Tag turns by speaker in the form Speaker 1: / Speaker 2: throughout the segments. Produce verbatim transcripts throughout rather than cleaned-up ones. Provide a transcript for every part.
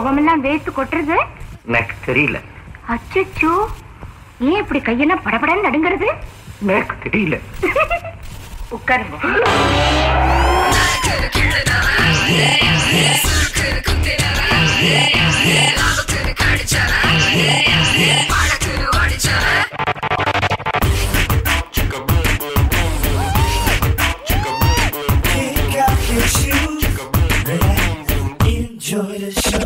Speaker 1: கோபமெல்லாம் வேத்து கொட்டுறது?
Speaker 2: எனக்கு தெரியல.
Speaker 1: அச்சச்சோ, ஏன் இப்படி கையெல்லாம் படபடன்னு நடுங்கிறது?
Speaker 2: எனக்கு தெரியல.
Speaker 1: உட்காருங்க.
Speaker 3: Enjoy the show.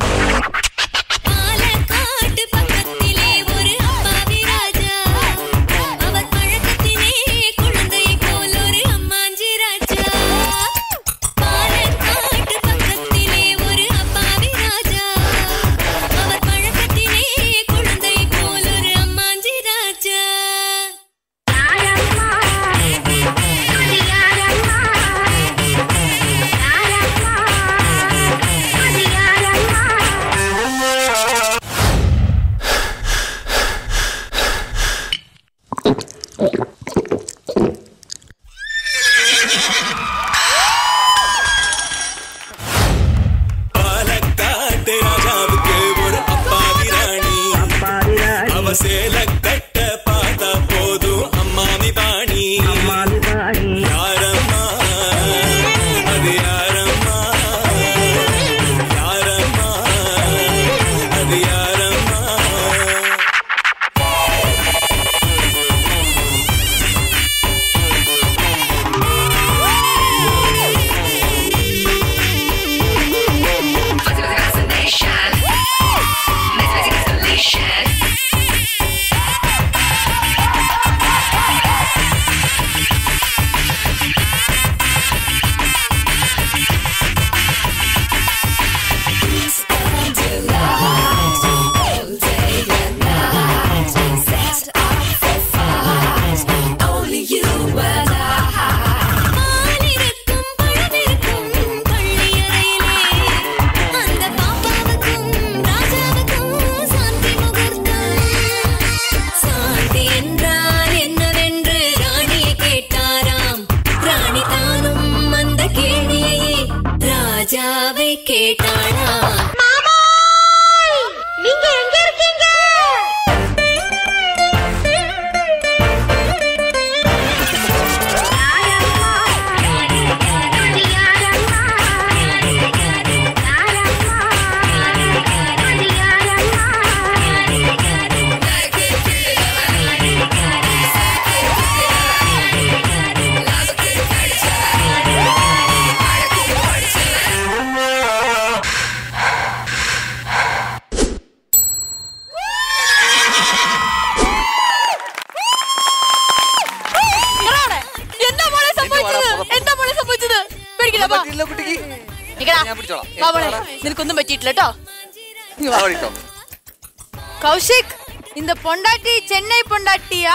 Speaker 4: Koushik, இந்த பொண்டாட்டி சென்னை பொண்டாட்டியா?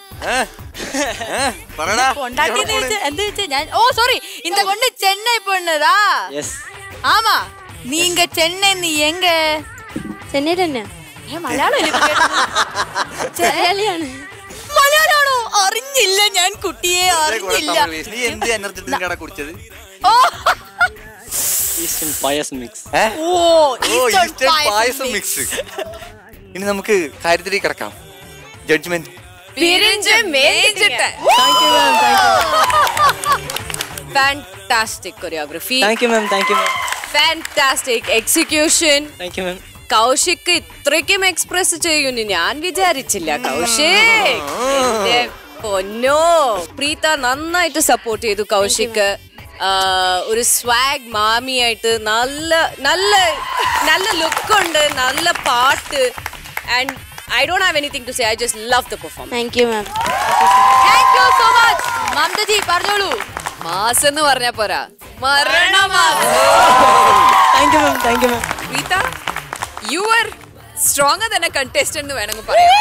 Speaker 2: பரடா.
Speaker 4: பொண்டாட்டி எந்திரிச்சு நான் ஓ சாரி இந்த பொண்ணு சென்னை பொண்ணுதா?
Speaker 5: எஸ்.
Speaker 4: ஆமா. நீங்க சென்னை நீ எங்க?
Speaker 6: சென்னையில என்ன?
Speaker 4: ஏ മലയാളം ഇല്ല.
Speaker 6: മലയാളിയാണ്.
Speaker 4: മലയാളമാണോ? അറിഞ്ഞില്ല ഞാൻ കുട്ടിയെ അറിഞ്ഞില്ല.
Speaker 2: നീ എന്ത് എനർജറ്റിക് കട കുടിച്ചത്?
Speaker 4: ഓ
Speaker 5: ഈസ്റ്റേൺ പായസം മിക്സ്.
Speaker 4: ഓ
Speaker 2: ഈസ്റ്റേൺ പായസം മിക്സ്. ഇനി നമുക്ക് കാര്യത്തിലേക്ക് കിടക്കാം. ജഡ്ജ്മെന്റ്.
Speaker 4: പിരിഞ്ച് മേജിട്ട്.
Speaker 5: Thank you ma'am. Thank you.
Speaker 4: Fantastic choreography.
Speaker 5: Thank you ma'am. Thank you ma'am.
Speaker 4: Fantastic execution.
Speaker 5: Thank you ma'am.
Speaker 4: Kaushik ഇത്രയ്ക്കും എക്സ്പ്രസ് ചെയ്യുന്നു ഞാൻ വിചാരിച്ചില്ല. കൗശിക് എന്റെ പൊന്നോ. പ്രീത നന്നായിട്ട് സപ്പോർട്ട് ചെയ്തു കൗശിക്. ഒരു സ്വാഗ് മാമിയായിട്ട് നല്ല നല്ല നല്ല ലുക്ക് ഉണ്ട്, നല്ല പാട്ട്. And I don't have anything to say. I just love the performance.
Speaker 6: Thank you ma'am.
Speaker 4: Thank you so much. Mamta ji പറഞ്ഞോളൂ. മാസ് എന്ന് പറഞ്ഞാ പോരാ, Maranamass.
Speaker 5: Thank you ma'am. Thank you ma'am.
Speaker 4: Preeta, you were stronger than a contestant എന്ന് വേണമെങ്കിൽ പറയാം.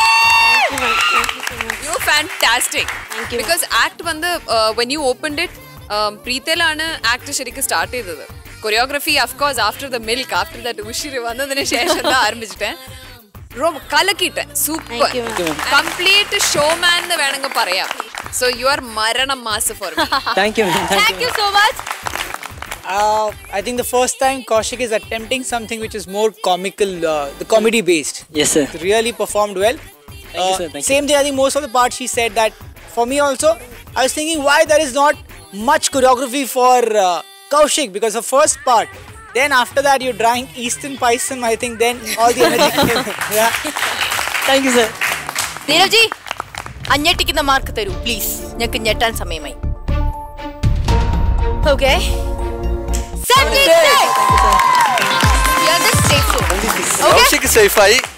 Speaker 4: You were fantastic.
Speaker 6: Thank you.
Speaker 4: Because act வந்து when you opened it, പ്രീതയിലാണ് act ശരിക്കും സ്റ്റാർട്ട് ചെയ്തത്. Choreography of course after the milk, after that ഉഷിര് വന്നതിന് ശേഷം தான் ആരംഭിച്ചിട്ടேன். കലക്കിട്ടேன். സൂപ്പർ. കംപ്ലീറ്റ് ഷോമാൻ എന്ന് വേണമെങ്കിൽ പറയാം. So you are മരണം mass for me.
Speaker 5: Thank you ma'am.
Speaker 4: Thank you so much.
Speaker 5: Uh, I think the first time Koushik is attempting something which is more comical, uh, the comedy based.
Speaker 7: Yes, sir.
Speaker 5: It really performed well.
Speaker 7: Thank you, sir. Thank
Speaker 5: Same thing, I think most of the parts she said that. For me also, I was thinking why there is not much choreography for uh, Koushik, because the first part, then after that you drank Eastern Paisam, I think then all the energy came. Yeah.
Speaker 7: Thank you, sir.
Speaker 8: Neerav ji, അഞ്ഞെട്ടിക്കുന്ന mark തരൂ please. ഞങ്ങൾക്ക് ഞെട്ടാൻ സമയമായി. Okay. seventy-six. You are the safe zone. Okay.
Speaker 2: Koushik safe ആയി.